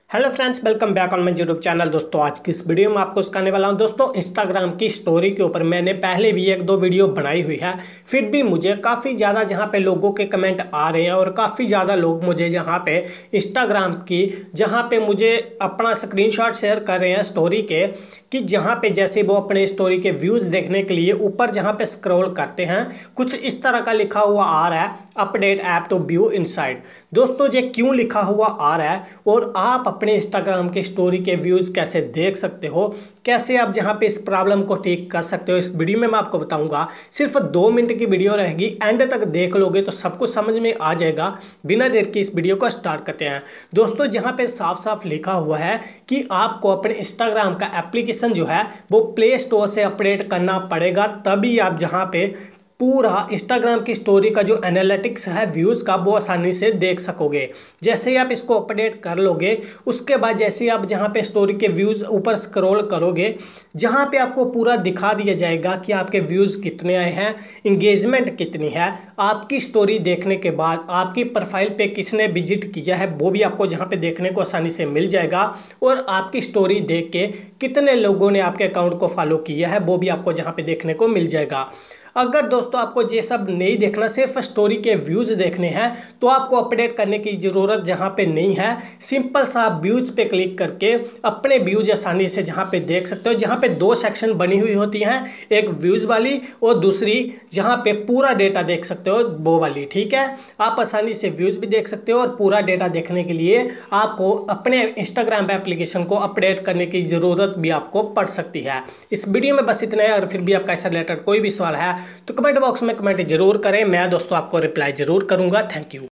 Hello friends, welcome back on my YouTube channel. दोस्तों आज की इस वीडियो में आपको सिखाने वाला हूं दोस्तों इंस्टाग्राम की स्टोरी के ऊपर। मैंने पहले भी एक दो वीडियो बनाई हुई है, फिर भी मुझे काफ़ी ज़्यादा जहां पे लोगों के कमेंट आ रहे हैं और काफ़ी ज़्यादा लोग मुझे जहां पे इंस्टाग्राम की जहां पे मुझे अपना स्क्रीनशॉट शेयर कर रहे हैं स्टोरी के, कि जहां पे जैसे वो अपने स्टोरी के व्यूज़ देखने के लिए ऊपर जहां पे स्क्रॉल करते हैं कुछ इस तरह का लिखा हुआ आ रहा है, update app to view inside. दोस्तों ये क्यों लिखा हुआ आ रहा है और आप अपने इंस्टाग्राम के स्टोरी के व्यूज़ कैसे देख सकते हो, कैसे आप जहां पे इस प्रॉब्लम को ठीक कर सकते हो, इस वीडियो में मैं आपको बताऊंगा। सिर्फ 2 मिनट की वीडियो रहेगी, एंड तक देख लोगे तो सब कुछ समझ में आ जाएगा। बिना देर के इस वीडियो को स्टार्ट करते हैं। दोस्तों जहां पे साफ साफ लिखा हुआ है कि आपको अपने इंस्टाग्राम का एप्लीकेशन जो है वो प्ले स्टोर से अपडेट करना पड़ेगा, तभी आप जहां पे पूरा इंस्टाग्राम की स्टोरी का जो एनालिटिक्स है व्यूज़ का वो आसानी से देख सकोगे। जैसे ही आप इसको अपडेट कर लोगे उसके बाद जैसे ही आप जहाँ पे स्टोरी के व्यूज़ ऊपर स्क्रॉल करोगे, जहाँ पे आपको पूरा दिखा दिया जाएगा कि आपके व्यूज़ कितने आए हैं, इंगेजमेंट कितनी है, आपकी स्टोरी देखने के बाद आपकी प्रोफाइल पे किसने विजिट किया है वो भी आपको जहाँ पे देखने को आसानी से मिल जाएगा, और आपकी स्टोरी देख के कितने लोगों ने आपके अकाउंट को फॉलो किया है वो भी आपको जहाँ पे देखने को मिल जाएगा। अगर दोस्तों आपको ये सब नहीं देखना, सिर्फ स्टोरी के व्यूज़ देखने हैं, तो आपको अपडेट करने की ज़रूरत जहां पे नहीं है। सिंपल सा आप व्यूज़ पे क्लिक करके अपने व्यूज़ आसानी से जहां पे देख सकते हो। जहां पे 2 सेक्शन बनी हुई होती हैं, एक व्यूज़ वाली और दूसरी जहां पे पूरा डेटा देख सकते हो वो वाली, ठीक है। आप आसानी से व्यूज़ भी देख सकते हो और पूरा डेटा देखने के लिए आपको अपने इंस्टाग्राम एप्लीकेशन को अपडेट करने की ज़रूरत भी आपको पड़ सकती है। इस वीडियो में बस इतना है। अगर फिर भी आपका इससे रिलेटेड कोई भी सवाल है तो कमेंट बॉक्स में कमेंट जरूर करें, मैं दोस्तों आपको रिप्लाई जरूर करूंगा। Thank you.